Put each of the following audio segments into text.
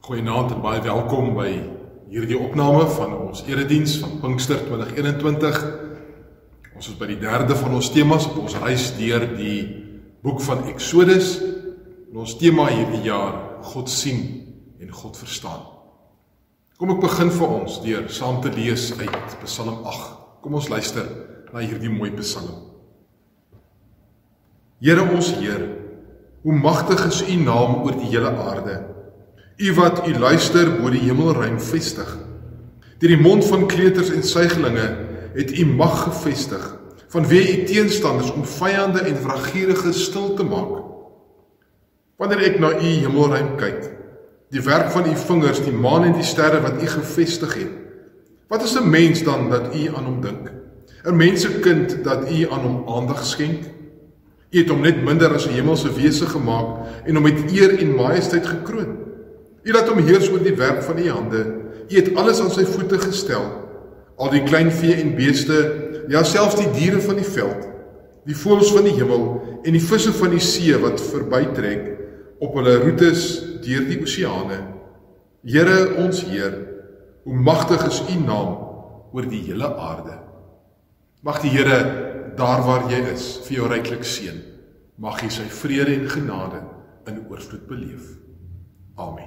Goeienaand en baie welkom by hierdie opname van ons erediens van Pinkster 2021. Ons is by die derde van ons temas op ons reis deur die boek van Exodus. En ons tema hierdie jaar, God sien en God verstaan. Kom ek begin vir ons deur saam te lees uit Psalm 8. Kom ons luister na hierdie mooi psalm. Here ons Heer, hoe magtig is U naam oor die hele aarde. U wat U luister bo die hemelruim vestig. Deur die mond van kleuters en suiglinge het U mag gevestig, vanweë U teenstanders om vyande en wraggieriges stil te maak. Wanneer ek na U hemelruim kyk, die werk van U vingers, die maan en die sterre wat U gevestig het, wat is 'n mens dan dat U aan hom dink? 'n mensekind dat U aan hom aandag skenk? U het hom net minder as 'n hemelse wese gemaak en hom met eer en majesteit gekroon. U laat hom heers oor die werk van U hande. U het alles aan sy voete gestel, al die klein vee en beeste, ja selfs die diere van die veld, die voëls van die hemel en die visse van die see wat verbytrek op hulle roetes deur die oseane. Here ons Heer, hoe magtig is U naam oor die hele aarde. Mag die Here daar waar jy is vir jou ryklik seën. Mag jy sy vrede en genade in oorvloed beleef. Amen.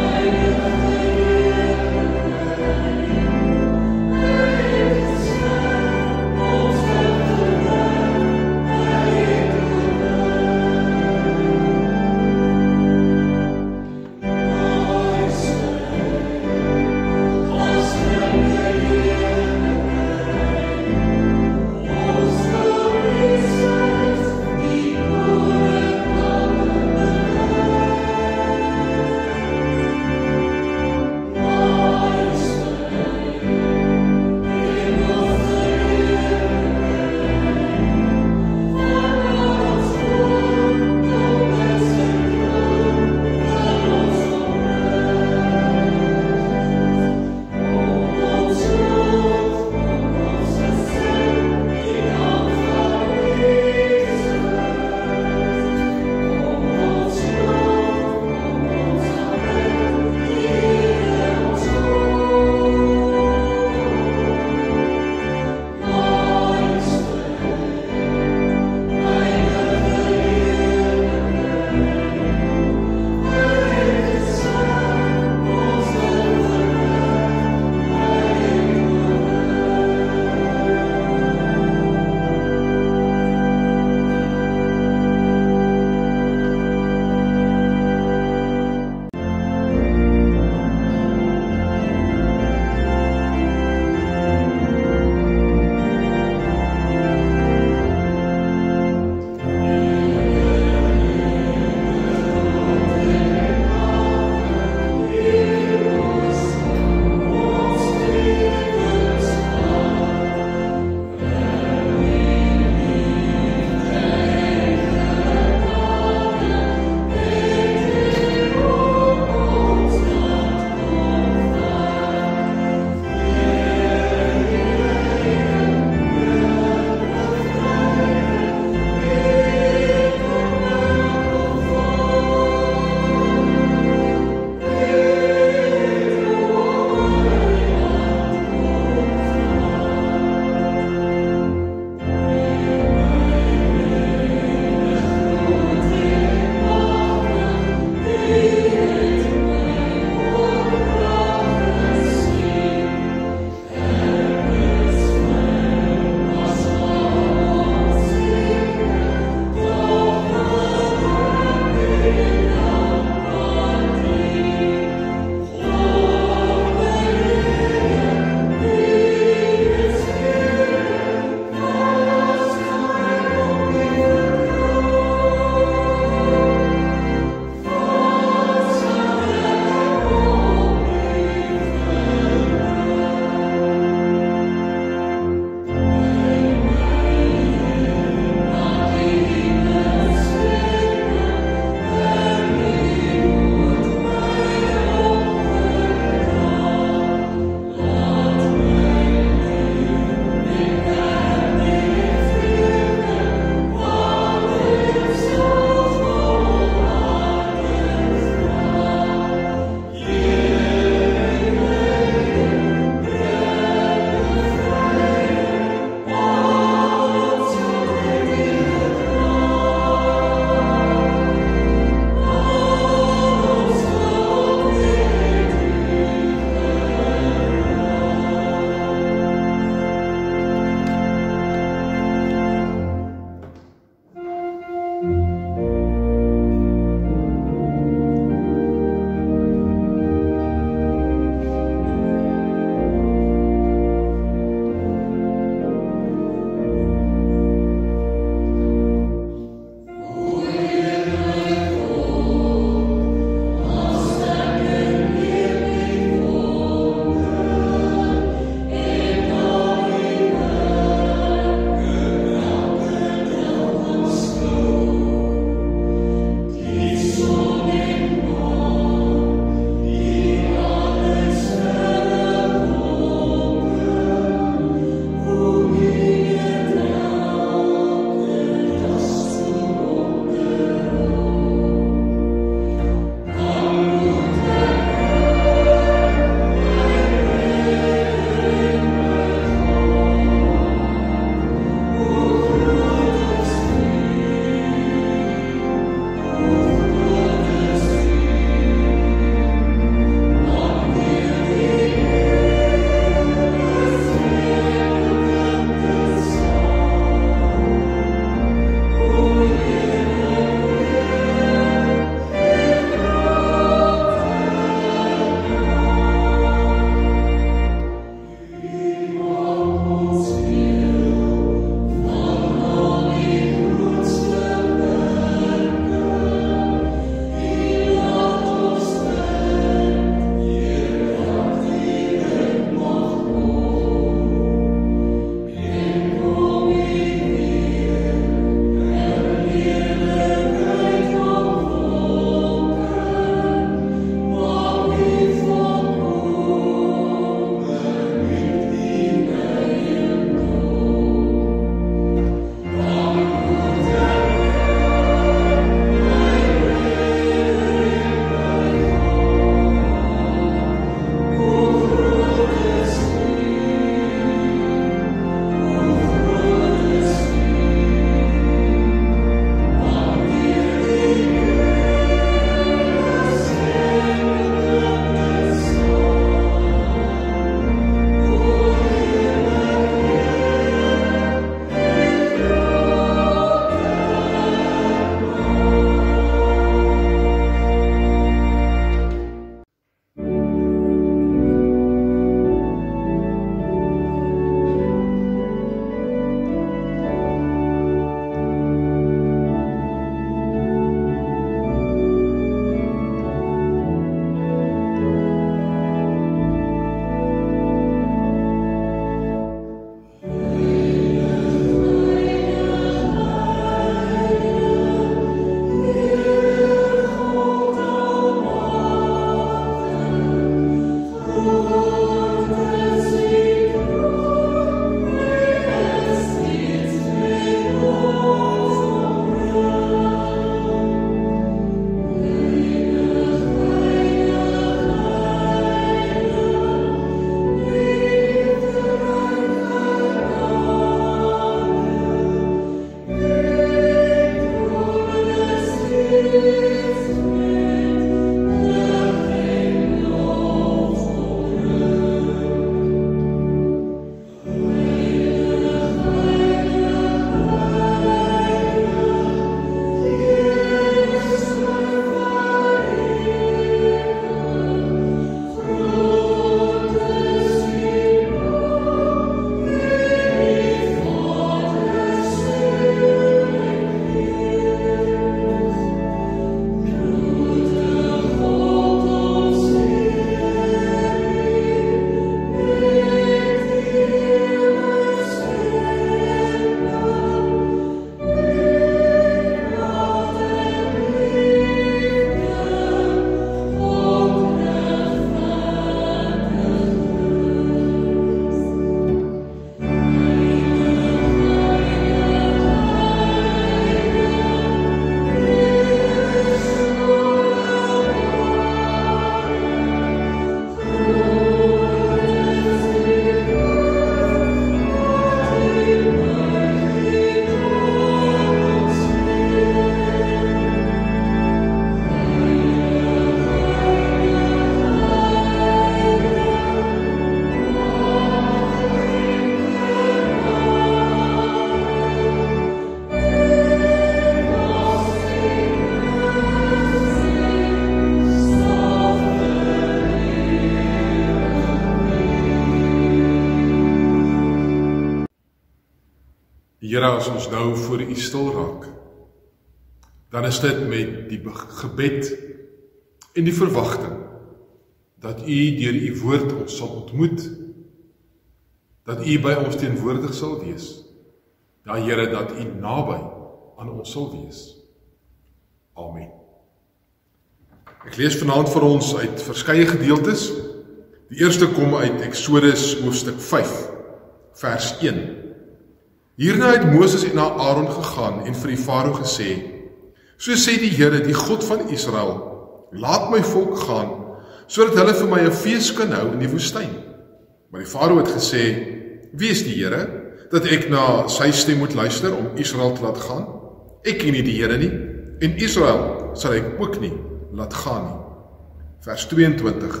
Here, as ons nou voor U stil raak, dan is dit met die gebed en die verwagting dat U deur U woord ons sal ontmoet, dat U by ons teenwoordig sal wees. Ja, Here, dat U naby aan ons sal wees. Amen. Ek lees vanaand vir ons uit verskeie gedeeltes. Die eerste kom uit Eksodus hoofstuk 5, vers 1. Hierna het Moses en na Aaron gegaan en vir die Farao gesê, so sê die Here, die God van Israel, laat my volk gaan, sodat hulle vir my 'n fees kan hou in die woestyn. Maar die Farao het gesê, wie is die Here, dat ek na sy stem moet luister om Israel te laat gaan? Ek ken nie die Here nie, en Israel sal ek ook nie laat gaan nie. Vers 22.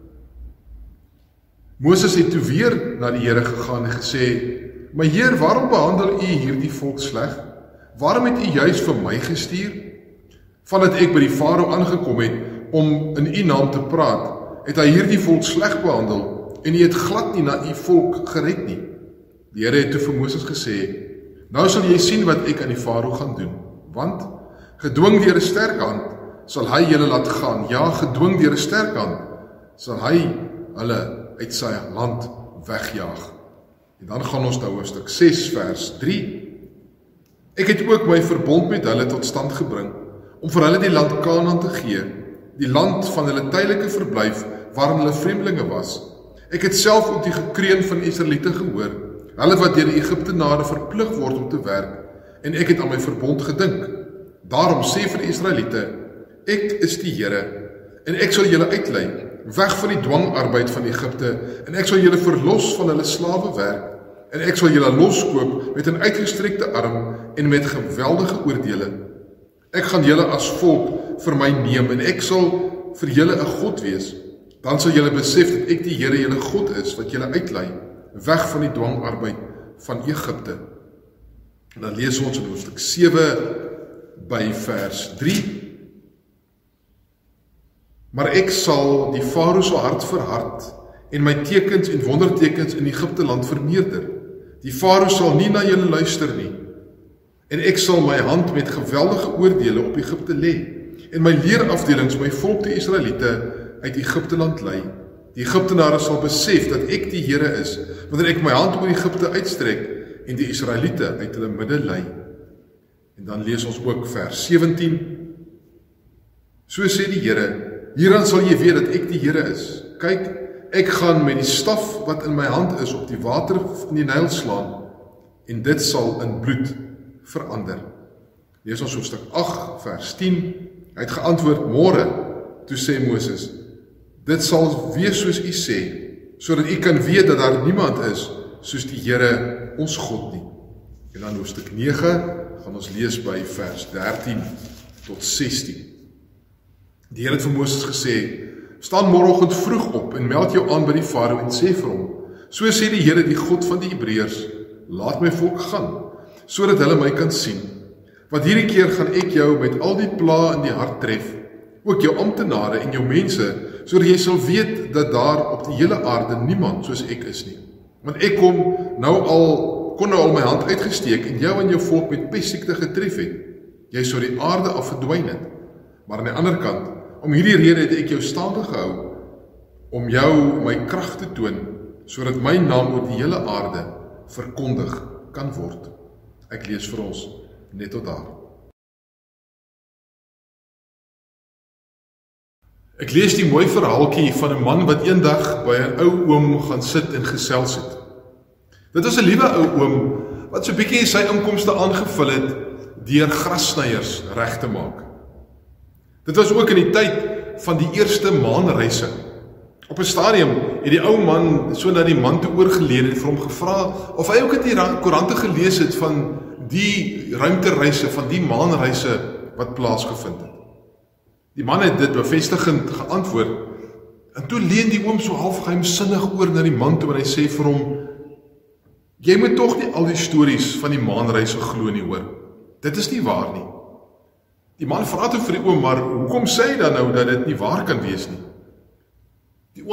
Moses het toe weer na die Here gegaan en gesê, my Heer, waarom behandel U hierdie volk sleg? Waarom het U juis vir my gestuur? Vandat ek by die Farao aangekom het om in U naam te praat, het hy hierdie volk sleg behandel en U het glad nie na U volk gered nie. Die Here het toe vir Moses gesê, nou sal jy sien wat ek aan die Farao gaan doen, want gedwing deur 'n sterk hand sal hy julle laat gaan. Ja, gedwing deur 'n sterk hand sal hy hulle uit sy land wegjaag. En dan gaan ons na hoofstuk 6 vers 3. Ek het ook my verbond met hulle tot stand gebring, om vir hulle die land Kanaan te gee, die land van hulle tydelike verblyf, waarin hulle vreemdelinge was. Ek het self ook die gekreun van Israeliete gehoor, hulle wat deur die Egiptenare verplig word om te werk, en ek het aan my verbond gedink. Daarom sê vir die Israeliete, ek is die Here, en ek sal julle uitlei, weg van die dwangarbeid van Egipte, en ek sal julle verlos van hulle slawewerk, en ek sal julle loskoop met 'n uitgestrekte arm en met geweldige oordeele. Ek gaan julle as volk vir my neem, en ek sal vir julle 'n God wees. Dan sal julle besef dat ek die Here julle God is, wat julle uitlei, weg van die dwangarbeid van Egipte. En dan lees ons in hoofstuk 7 by vers 3. Maar ek sal die Farao se hart verhard en my tekens en wondertekens in Egipte land vermeerder. Die Farao sal nie na julle luister nie. En ek sal my hand met geweldige oordeele op Egipte lê en my leerafdelings my volk die Israeliete uit Egipte land lei. Die Egiptenare sal besef dat ek die Here is, wanneer ek my hand oor Egipte uitstrek en die Israeliete uit hulle midde lei. En dan lees ons ook vers 17. So sê die Here, hieraan sal jy weet dat ek die Here is. Kyk, ek gaan met die staf wat in my hand is op die water in die Nyl slaan, en dit sal in bloed verander. Lees ons hoofstuk 8 vers 10. Hy het geantwoord, môre. Toe sê Moses, dit sal wees soos U sê, sodat U kan weet dat daar niemand is soos die Here ons God nie. En dan hoofstuk 9 gaan ons lees by vers 13 tot 16. Die Here het vir Moses gesê, staan môreoggend vroeg op en meld jou aan by die Farao en sê vir hom, so sê die Here, die God van die Hebreërs, laat my volk gaan, sodat hulle my kan sien. Want hierdie keer gaan ek jou met al die pla in die hart tref, ook jou amptenare en jou mense, sodat jy sal weet dat daar op die hele aarde niemand soos ek is nie. Want ek kon nou al my hand uitgesteek en jou en jou volk met pessiekte getref het. Jy sou die aarde af verdwyn het. Maar aan die ander kant, om hierdie rede het ek jou staande gehou, om jou my krag te toon, sodat my naam oor die hele aarde verkondig kan word. Ek lees vir ons net tot daar. Ek lees die mooi verhaaltjie van 'n man wat eendag by 'n ou oom gaan sit en gesels het. Dit was 'n liewe ou oom wat so 'n bietjie sy inkomste aangevul het deur grassnyers reg te maak. Dit was ook in die tyd van die eerste maanreise. Op 'n stadium het die ou man so na die man toe oorgeleer en vir hom gevra of hy ook in die koerante gelees het van die ruimtereise, van die maanreise wat plaasgevind het. Die man het dit bevestigend geantwoord en toe leun die oom so half geheimsinnig oor na die man toe en hy sê vir hom, jy moet tog nie al die stories van die maanreise glo nie, hoor. Dit is nie waar nie. Die man vra toe vir die oom, maar hoekom sê hy dan nou dat dit nie waar kan wees nie? Die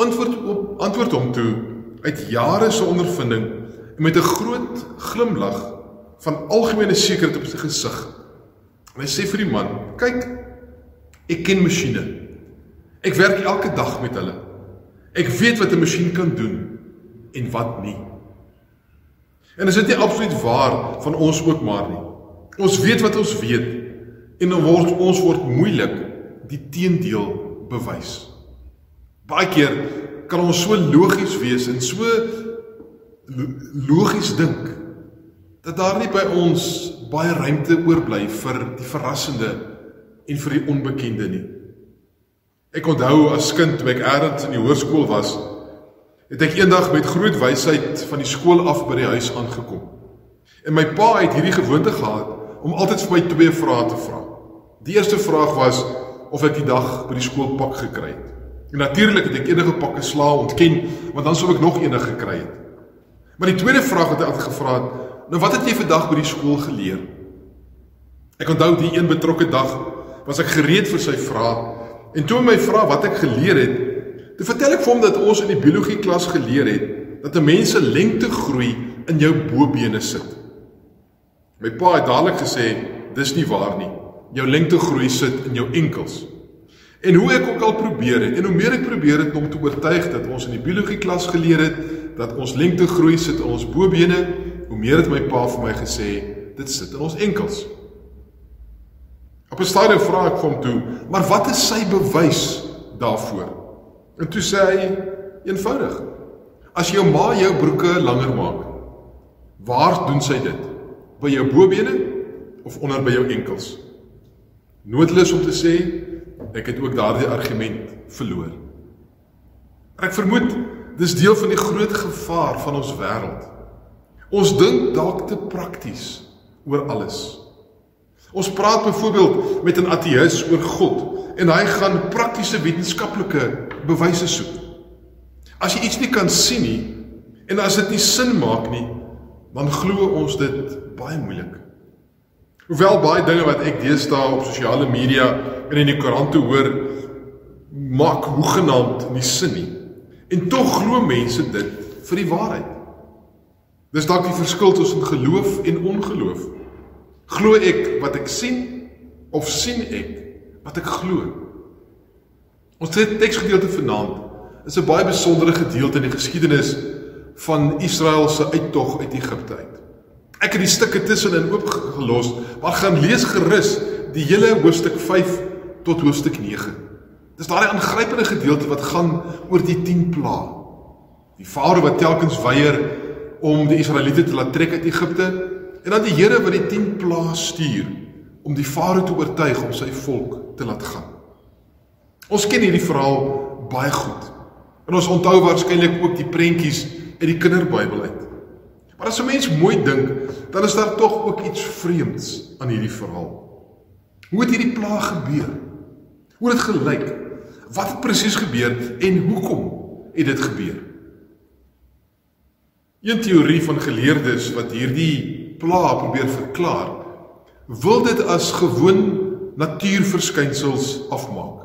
antwoord hom toe, uit jare se ondervinding en met 'n groot glimlag, van algemene sekerheid op sy gesig. En hy sê vir die man, kyk, ek ken masjiene. Ek werk elke dag met hulle. Ek weet wat 'n masjien kan doen en wat nie. En is dit nie absoluut waar van ons ook maar nie. Ons weet wat ons weet en ons word moeilik die teendeel bewys. Baie keer kan ons so logies wees en so logies dink dat daar nie by ons baie ruimte oorbly vir die verrassende en vir die onbekende nie. Ek onthou as kind toe ek ergens in die hoërskool was, het ek eendag met groot wysheid van die skool af by die huis aangekom. En my pa het hierdie gewoonte gehad om altyd vir my 2 vrae te vra. Die eerste vraag was of ek die dag by die skool pak gekry het. En natuurlik het ek enige pakke sla ontken, want dan sou ek nog enige gekry het. Maar die tweede vraag wat hy altyd gevra het, nou wat het jy vandag by die skool geleer? Ek onthou die een betrokke dag was ek gereed vir sy vraag, en toe my vra wat ek geleer het, toe vertel ek vir hom dat ons in die biologie klas geleer het, dat 'n mens se lengtegroei in jou bobene sit. My pa het dadelik gesê, dis nie waar nie, jou lengtegroei sit in jou enkels. En hoe ek ook al probeer het, en hoe meer ek probeer het om te oortuig dat ons in die biologie klas geleer het, dat ons lengtegroei sit in ons bobene, hoe meer het my pa vir my gesê, dit sit in ons enkels. Op 'n stadium vra ek vir hom toe, maar wat is sy bewys daarvoor? En toe sê hy, eenvoudig, as jou ma jou broeke langer maak, waar doen sy dit? By jou bobene of onder by jou enkels? Noodloos om te sê, ek het ook daardie argument verloor. Ek vermoed, dis deel van die groot gevaar van ons wêreld. Ons dink dalk te prakties oor alles. Ons praat byvoorbeeld met 'n ateïs oor God en hy gaan praktiese wetenskaplike bewyse soek. As jy iets nie kan sien nie en as dit nie sin maak nie, dan glo ons dit baie moeilik. Hoewel baie dinge wat ek deesdae op sosiale media en in die koerante hoor, maak hoegenaamd nie sin nie. En tog glo mense dit vir die waarheid. Dis dalk die verskil tussen geloof en ongeloof. Glo ek wat ek sien, of sien ek wat ek glo? Ons teksgedeelte vanaand is 'n baie besondere gedeelte in die geskiedenis van Israel se uittog uit Egipte uit. Ek het die stukke tussenin oopgelos, maar gaan lees gerus die hele hoofstuk 5 tot hoofstuk 9. Dis daardie aangrypende gedeelte wat gaan oor die 10 plaae. Die farao wat telkens weier om die Israeliete te laat trek uit Egipte, en dan die Here wat die 10 plaae stuur om die farao te oortuig om sy volk te laat gaan. Ons ken hierdie verhaal baie goed. En ons onthou waarskynlik ook die prentjies uit die kinderbybel uit. Maar as 'n mens mooi dink, dan is daar tog ook iets vreemds aan hierdie verhaal. Hoe het hierdie plaag gebeur? Hoe het dit gelyk? Wat het presies gebeur en hoekom het dit gebeur? Een teorie van geleerdes wat hierdie plaag probeer verklaar, wil dit as gewoon natuurverskynsels afmaak.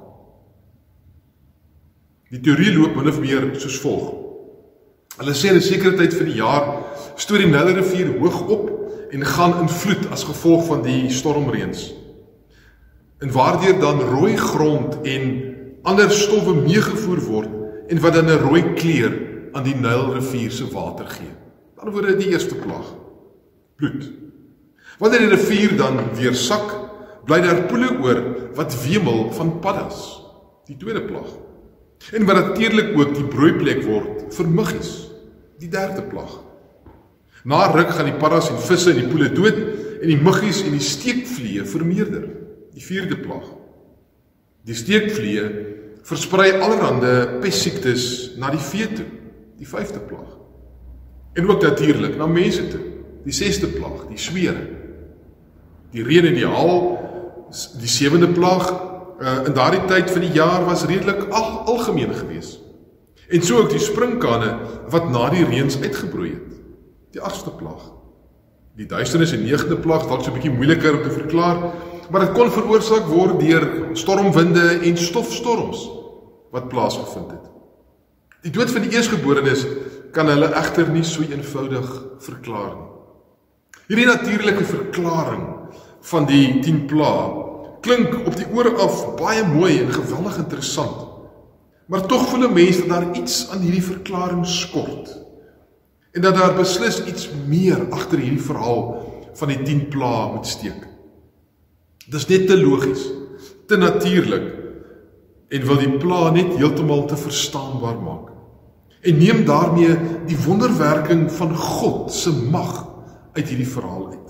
Die teorie loop min of meer soos volg. Hulle sê in 'n sekere tyd van die jaar stoot die Nylrivier hoog op en gaan in vloed as gevolg van die stormreëns. En waardeur dan rooi grond en ander stowwe meegevoer word en wat dan 'n rooi kleur aan die Nylrivier se water gee. Dan word dit die eerste plaag. Bloed. Wanneer die rivier dan weer sak, bly daar poele oor wat wemel van paddas. Die tweede plaag. En wat natuurlik ook die broeiplek word vir muggies. Die derde plaag. Na ruk gaan die paddas en visse in die poele dood en die muggies en die steekvliee vermeerder. Die vierde plaag. Die steekvliee versprei allerhande pestsiektes na die vee toe. Die vyfde plaag. En ook natuurlik na mense toe. Die sesde plaag, die swere. Die reën en die haal, die sewende plaag, in daardie tyd van die jaar was redelik algemeen gewees. En so ook die springkane wat na die reëns uitgebroei het. Die 8ste plaag. Die duisternis en 9de plaag, dalk so 'n bietjie moeiliker om te verklaar, maar dit kon veroorsaak word deur stormwinde en stofstorms wat plaasgevind het. Die dood van die eerstgeborenes kan hulle egter nie so eenvoudig verklaar nie. Hierdie natuurlike verklaring van die 10 plaae klink op die oor af baie mooi en geweldig interessant. Maar tog voel 'n mens dat daar iets aan hierdie verklaring skort. En dat daar beslis iets meer agter hierdie verhaal van die 10 plaae moet steek. Dis net te logies, te natuurlik, en wil die plaae net heeltemal te verstaanbaar maak. En neem daarmee die wonderwerking van God se mag uit hierdie verhaal uit.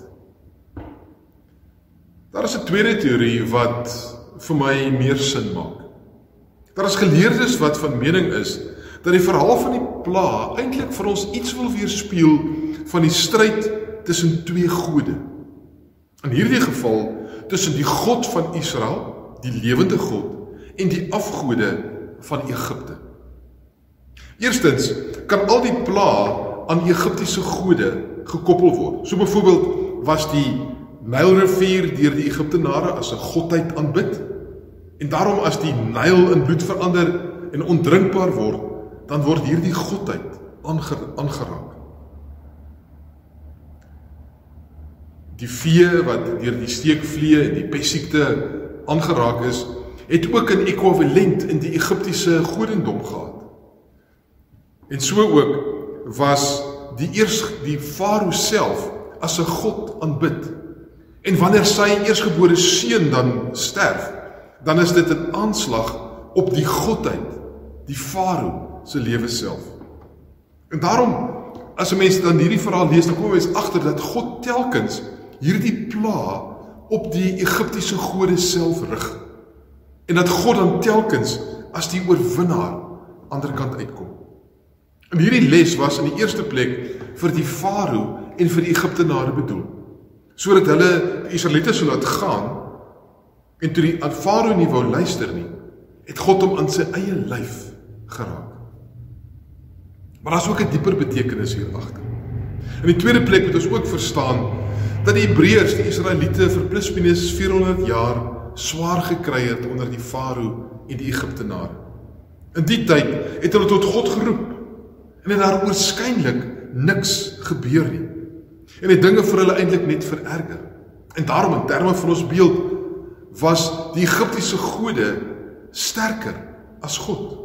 Daar is 'n tweede teorie wat vir my meer sin maak. Daar is geleerdes wat van mening is dat die verhaal van die plaae eintlik vir ons iets wil weerspieël van die stryd tussen twee gode. In hierdie geval tussen die God van Israel, die lewende God, en die afgode van Egipte. Eerstens kan al die plaae aan Egiptiese gode gekoppel word. So byvoorbeeld was die Nylrivier deur die Egiptenare as 'n godheid aanbid, en daarom as die Nyl in bloed verander en ondrinkbaar word, dan word hierdie godheid aangeraak. Die vee wat deur die steekvliee en die pessiekte aangeraak is, het ook 'n ekwivalent in die Egiptiese godendom gehad. En so ook was die farao self as 'n god aanbid. En wanneer sy eersgebore seun dan sterf, dan is dit 'n aanslag op die godheid, die farao se lewe self. En daarom, as 'n mens dan hierdie verhaal lees, dan kom 'n mens agter dat God telkens hierdie plaae op die Egiptiese gode self rig. En dat God dan telkens as die oorwinnaar ander kant uitkom. En hierdie les was in die eerste plek vir die farao en vir die Egiptenare bedoel, sodat hulle die Israeliete sou laat gaan, en toe die farao nie wou luister nie, het God hom aan sy eie lyf geraak. Maar daar is ook 'n dieper betekenis hier agter. In die tweede plek moet ons ook verstaan dat die Hebreërs, die Israeliete vir plus minus 400 jaar swaar gekry het onder die farao en die Egiptenare. In die tyd het hulle tot God geroep en het daar oorskynlik niks gebeur nie. En die dinge vir hulle eintlik net vererger. En daarom in terme van ons beeld was die Egiptiese gode sterker as God.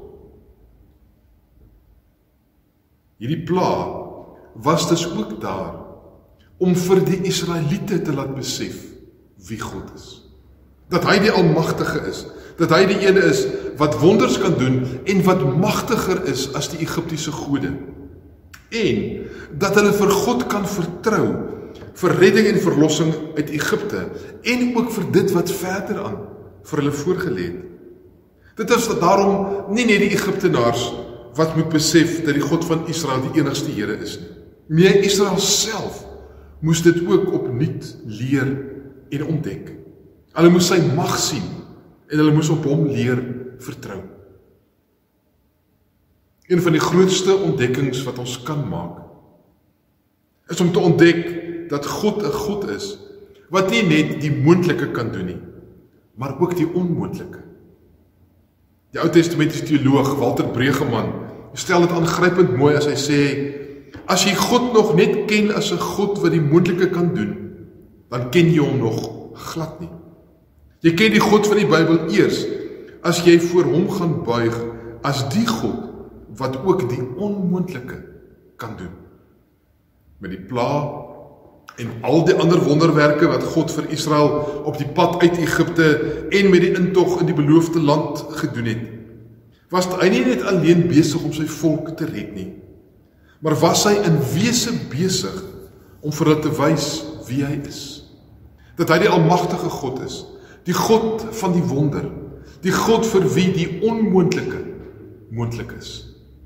Hierdie plaae was dus ook daar om vir die Israeliete te laat besef wie God is. Dat hy die Almagtige is, dat hy die ene is wat wonders kan doen en wat magtiger is as die Egiptiese gode. En dat hulle vir God kan vertrou vir redding en verlossing uit Egipte en ook vir dit wat verder aan vir hulle voorgelê het. Dit is daarom nie net die Egiptenaars wat moet besef dat die God van Israel die enigste Here is nie. Nee, Israel self moes dit ook opnuut leer en ontdek. Hulle moes sy mag sien en hulle moes op hom leer vertrou. Een van die grootste ontdekkings wat ons kan maak, is om te ontdek dat God 'n God is, wat nie net die moontlike kan doen nie, maar ook die onmoontlike. Die Ou Testamentiese teoloog Walter Bregeman stel dit aangrypend mooi as hy sê, as jy God nog net ken as 'n God wat die moontlike kan doen, dan ken jy hom nog glad nie. Jy ken die God van die Bybel eers, as jy voor hom gaan buig, as die God, wat ook die onmoontlike kan doen. Met die plaae en al die ander wonderwerke wat God vir Israel op die pad uit Egipte en met die intog in die beloofde land gedoen het, was hy nie net alleen besig om sy volk te red nie, maar was hy in wese besig om vir hulle te wys wie hy is. Dat hy die Almagtige God is, die God van die wonder, die God vir wie die onmoontlike moontlik is.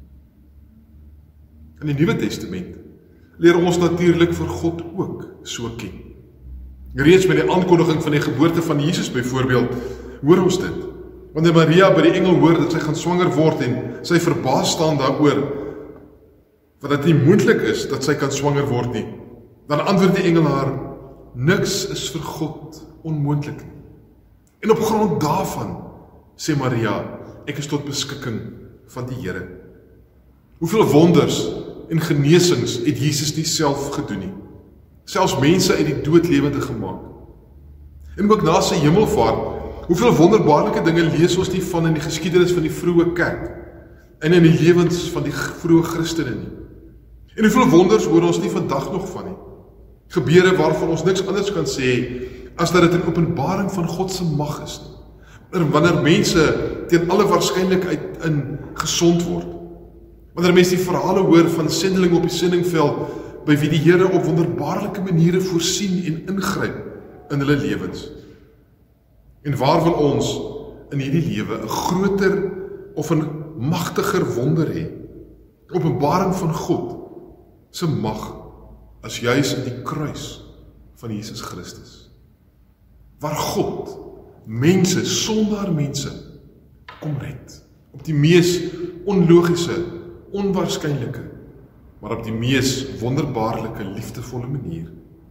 In die Nuwe Testament leer ons natuurlik vir God ook so ken. Reeds met die aankondiging van die geboorte van Jesus byvoorbeeld, hoor ons dit. Wanneer Maria by die engel hoor dat sy gaan swanger word en sy verbaas staan daaroor, wat dit nie moontlik is dat sy kan swanger word nie, dan antwoord die engel haar, niks is vir God onmoontlik nie. En op grond daarvan, sê Maria, ek is tot beskikking van die Here. Hoeveel wonders en genesings het Jesus nie self gedoen nie? selfs mense uit die dood lewende gemaak. En ook na sy hemelvaart, hoeveel wonderbaarlike dinge lees ons nie van in die geskiedenis van die vroeë kerk en in die lewens van die vroeë Christene nie. En hoeveel wonders hoor ons nie vandag nog van nie. Gebeure waarvan ons niks anders kan sê as dat dit 'n openbaring van God se mag is nie. Wanneer mense teen alle waarskynlikheid in gesond word. Wanneer mense die verhale hoor van sendelinge op die sendingveld by wie die Here op wonderbaarlike maniere voorsien en ingryp in hulle lewens. En waar wil ons in hierdie lewe 'n groter of 'n magtiger wonder hê? Openbaring van God se mag as juis in die kruis van Jesus Christus. Waar God mense, sondaar mense, kom red. Op die mees onlogiese, onwaarskynlike, maar op die mees wonderbaarlike, liefdevolle manier.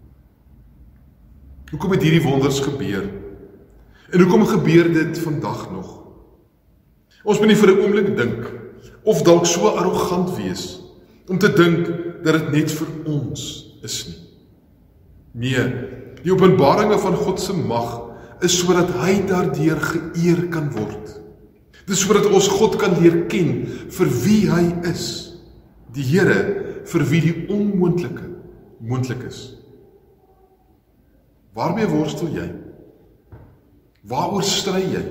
Hoekom het hierdie wonders gebeur? En hoekom gebeur dit vandag nog? Ons moet nie vir 'n oomblik dink, of dalk so arrogant wees, om te dink dat dit net vir ons is nie. Nee, die openbaringe van God se mag is sodat hy daardeur geëer kan word. Dit is sodat ons God kan leer ken vir wie hy is, die Here vir wie die onmoontlike moontlik is. Waarmee worstel jy? Waaroor stry jy?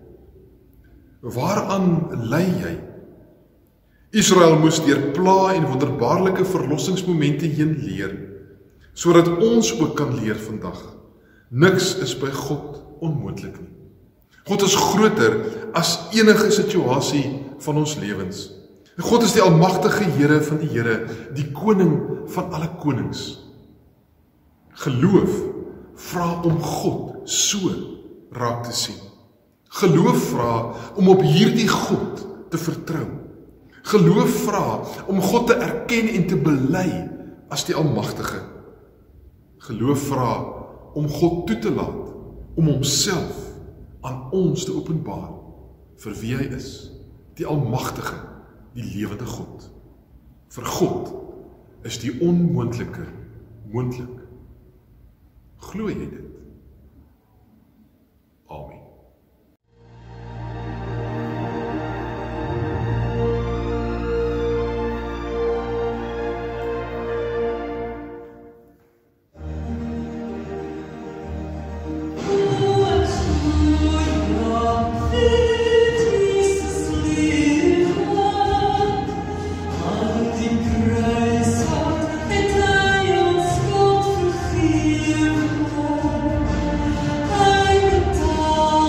Waaraan ly jy? Israel moes deur pla en wonderbaarlike verlossingsmomente heen leer, sodat ons ook kan leer vandag. Niks is by God onmoontlik nie. God is groter as enige situasie van ons lewens. God is die almagtige Here van die Here, die koning van alle konings. Geloof vra om God so raak te sien. Geloof vra om op hierdie God te vertrou. Geloof vra om God te erken en te bely as die almagtige. Geloof vra om God toe te laat, om homself aan ons te openbaar vir wie hy is, die almagtige, die lewende God. Vir God is die onmoontlike moontlik. Glo jy dit? Amen. I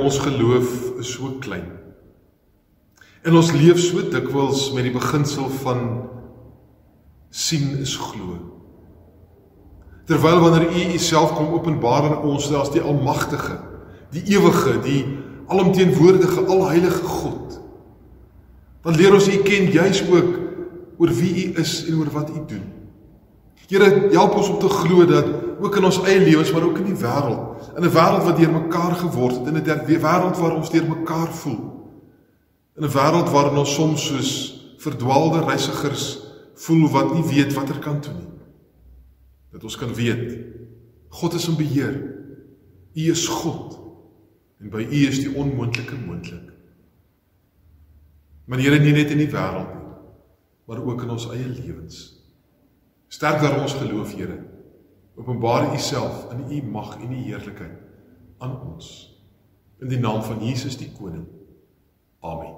ons geloof is so klein. En ons leef so dikwels met die beginsel van sien is glo. Terwyl wanneer U Uself kom openbaar aan ons as die Almagtige, die Ewige, die alomteenwoordige, alheilige God, dan leer ons U ken juis ook oor wie U is en oor wat U doen. Here, help ons om te glo dat ook in ons eie lewens, maar ook in die wêreld, in 'n wêreld wat deur mekaar geword het, in 'n wêreld waar ons deur mekaar voel, in 'n wêreld waarin ons soms soos verdwaalde reisigers voel wat nie weet watter kant toe nie. Dat ons kan weet, God is in beheer, U is God, en by U is die onmoontlike moontlik. Maar Here, nie net in die wêreld nie, maar ook in ons eie lewens. Sterk daarom ons geloof, Here. Openbaar Uself in U mag en U heerlikheid aan ons. In die naam van Jesus die Koning. Amen.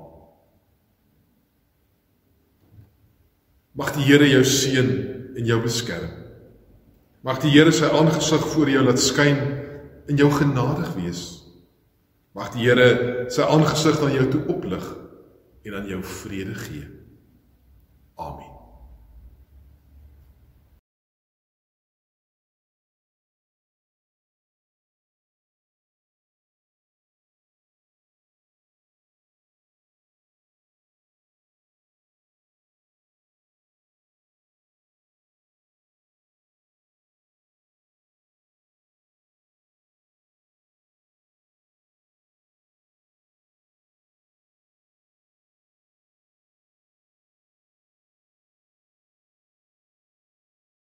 Mag die Here jou seën en jou beskerm. Mag die Here sy aangesig voor jou laat skyn en jou genadig wees. Mag die Here sy aangesig aan jou toe oplig en aan jou vrede gee. Amen.